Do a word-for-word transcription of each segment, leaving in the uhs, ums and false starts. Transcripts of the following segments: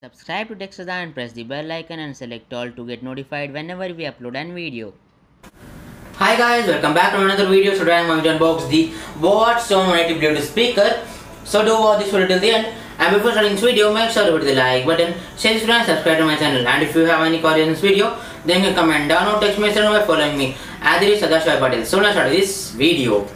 Subscribe to Dexada and press the bell icon and select all to get notified whenever we upload a video. Hi guys, welcome back to another video. So today I am going to unbox the Boat Stone one eighty Bluetooth speaker. So do watch this video till the end. And before starting this video, make sure to hit the like button, share this video and subscribe to my channel. And if you have any queries in this video, then you can comment down or text me by following me at the Sadash Patel. So let's start this video.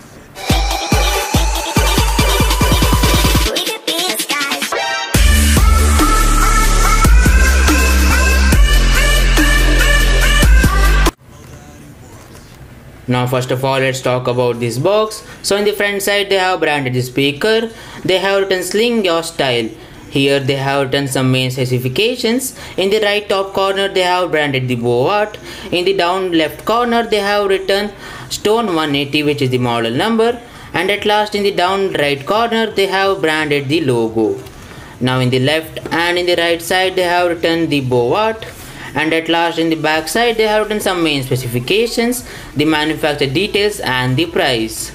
Now first of all, let's talk about this box. So in the front side they have branded the speaker. They have written Sling Your Style. Here they have written some main specifications. In the right top corner they have branded the Boat. In the down left corner they have written Stone one eighty, which is the model number. And at last in the down right corner they have branded the logo. Now in the left and in the right side they have written the Boat. And at last in the back side they have written some main specifications, the manufacturer details and the price.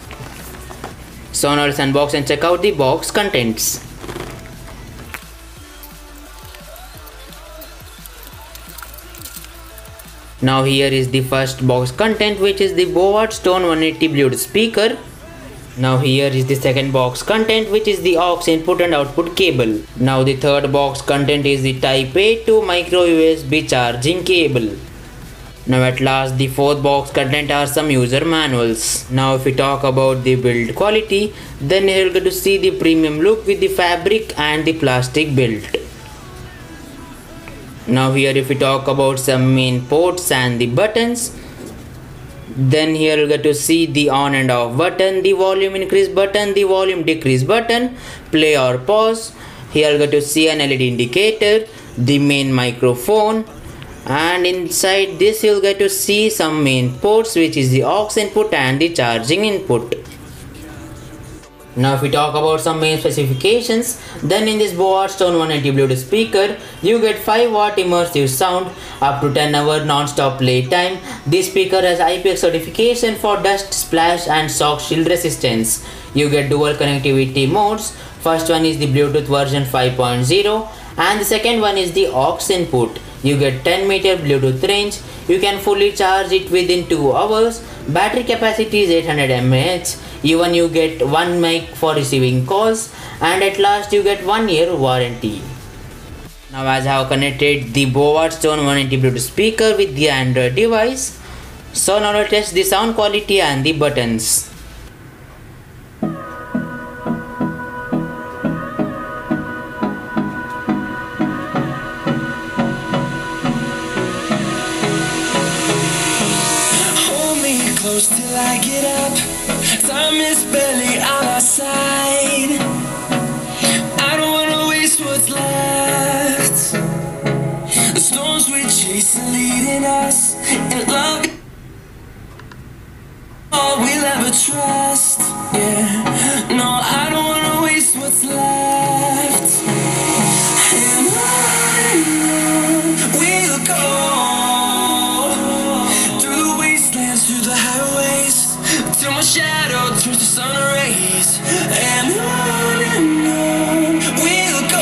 So now let's unbox and check out the box contents. Now here is the first box content, which is the Boat Stone one eighty Bluetooth speaker. Now here is the second box content, which is the aux input and output cable. Now the third box content is the Type A to micro U S B charging cable. Now at last the fourth box content are some user manuals. Now if we talk about the build quality, then here you get to see the premium look with the fabric and the plastic build. Now here if we talk about some main ports and the buttons, then here you get to see the on and off button, the volume increase button, the volume decrease button, play or pause. Here you get to see an L E D indicator, the main microphone, and inside this you'll get to see some main ports, which is the aux input and the charging input. Now if we talk about some main specifications, then in this Boat Stone one eighty Bluetooth speaker, you get five watt immersive sound, up to ten hour non-stop play time. This speaker has I P X certification for dust, splash and shock shield resistance. You get dual connectivity modes. First one is the Bluetooth version five point zero and the second one is the aux input. You get ten meter Bluetooth range. You can fully charge it within two hours. Battery capacity is eight hundred milliamp hours. Even you get one mic for receiving calls, and at last you get one year warranty. Now as I have connected the Boat Stone one eighty Bluetooth speaker with the Android device, so now let's test the sound quality and the buttons. Close till I get up. Time is barely on our side. I don't wanna waste what's left. The storms we chase are leading us, and love all we'll ever trust. Yeah, no, I don't wanna waste what's left. And on we'll go. Till my shadow turns to sun rays, and on and on we'll go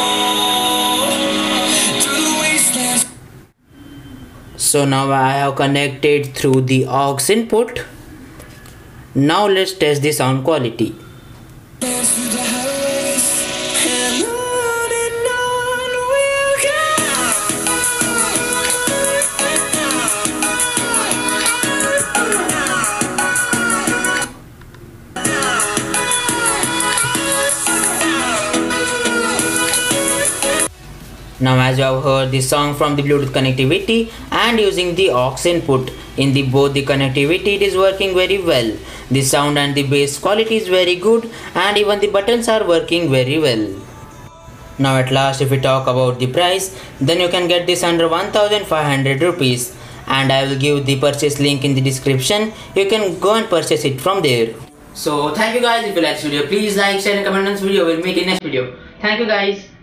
through the wastelands. So now I have connected through the aux input. Now let's test the sound quality. Now as you have heard the song from the Bluetooth connectivity and using the aux input, in the both the connectivity it is working very well. The sound and the bass quality is very good, and even the buttons are working very well. Now at last if we talk about the price, then you can get this under one thousand five hundred rupees, and I will give the purchase link in the description. You can go and purchase it from there. So thank you guys. If you like this video, please like, share and comment on this video. We'll meet in next video. Thank you guys.